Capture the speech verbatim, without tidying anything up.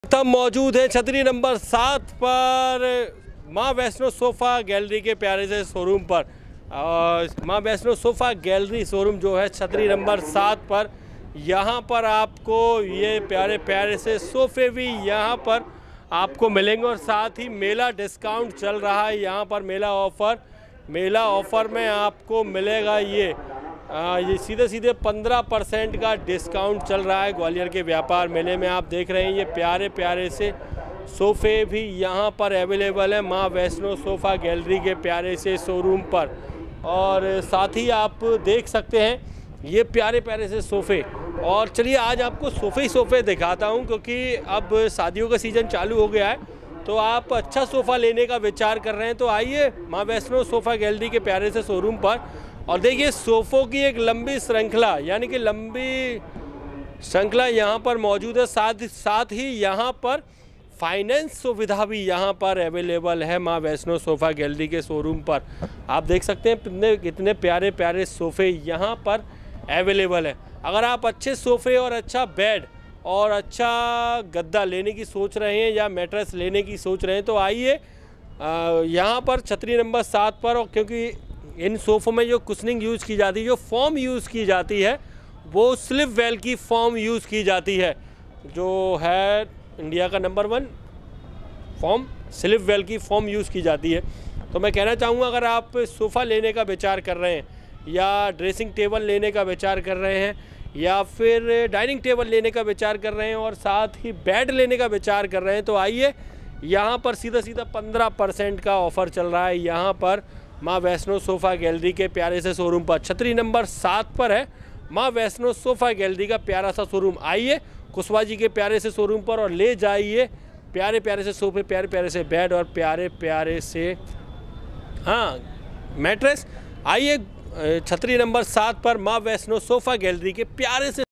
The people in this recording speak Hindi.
तब मौजूद है छतरी नंबर सात पर माँ वैष्णो सोफ़ा गैलरी के प्यारे से शोरूम पर। और माँ वैष्णो सोफ़ा गैलरी शोरूम जो है छतरी नंबर सात पर, यहाँ पर आपको ये प्यारे प्यारे से सोफ़े भी यहाँ पर आपको मिलेंगे। और साथ ही मेला डिस्काउंट चल रहा है यहाँ पर, मेला ऑफ़र मेला ऑफ़र में आपको मिलेगा ये आ, ये सीधे सीधे पंद्रह परसेंट का डिस्काउंट चल रहा है ग्वालियर के व्यापार मेले में। आप देख रहे हैं ये प्यारे प्यारे से सोफ़े भी यहाँ पर अवेलेबल है माँ वैष्णो सोफ़ा गैलरी के प्यारे से शोरूम पर। और साथ ही आप देख सकते हैं ये प्यारे प्यारे से सोफ़े। और चलिए आज आपको सोफ़े ही सोफ़े दिखाता हूँ, क्योंकि अब शादियों का सीज़न चालू हो गया है, तो आप अच्छा सोफ़ा लेने का विचार कर रहे हैं तो आइए माँ वैष्णो सोफ़ा गैलरी के प्यारे से शोरूम पर। और देखिए सोफ़ों की एक लंबी श्रृंखला, यानी कि लंबी श्रृंखला यहाँ पर मौजूद है। साथ साथ ही यहाँ पर फाइनेंस सुविधा भी यहाँ पर अवेलेबल है माँ वैष्णो सोफ़ा गैलरी के शोरूम पर। आप देख सकते हैं कितने कितने प्यारे प्यारे सोफ़े यहाँ पर अवेलेबल है। अगर आप अच्छे सोफ़े और अच्छा बेड और अच्छा गद्दा लेने की सोच रहे हैं या मैट्रेस लेने की सोच रहे हैं तो आइए यहाँ पर छतरी नंबर सात पर। और क्योंकि इन सोफ़ों में जो कुशनिंग यूज़ की जाती है, जो फॉर्म यूज़ की जाती है, वो स्लिप वेल की फॉर्म यूज़ की जाती है, जो है इंडिया का number one foam, Sleepwell की फॉर्म यूज़ की जाती है। तो मैं कहना चाहूँगा अगर आप सोफ़ा लेने का विचार कर रहे हैं या ड्रेसिंग टेबल लेने का विचार कर रहे हैं या फिर डाइनिंग टेबल लेने का विचार कर रहे हैं और साथ ही बेड लेने का विचार कर रहे हैं तो आइए यहाँ पर सीधा सीधा पंद्रह परसेंट का ऑफ़र चल रहा है यहाँ पर माँ वैष्णो सोफ़ा गैलरी के प्यारे से शोरूम पर। छतरी नंबर सात पर है माँ वैष्णो सोफ़ा गैलरी का प्यारा सा शोरूम। आइए कुशवाहा जी के प्यारे से शोरूम पर और ले जाइए प्यारे प्यारे से सोफ़े, प्यारे प्यारे से बेड और प्यारे प्यारे से हाँ मैट्रेस। आइए छतरी नंबर सात पर माँ वैष्णो सोफ़ा गैलरी के प्यारे से